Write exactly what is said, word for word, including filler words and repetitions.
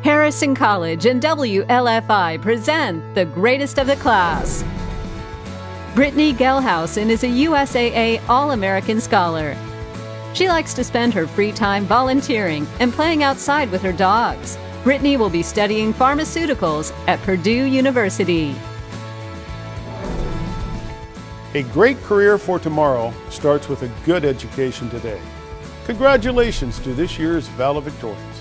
Harrison College and W L F I present the greatest of the class. Brittany Gelhausen is a U S A A All-American Scholar. She likes to spend her free time volunteering and playing outside with her dogs. Brittany will be studying pharmaceuticals at Purdue University. A great career for tomorrow starts with a good education today. Congratulations to this year's valedictorian.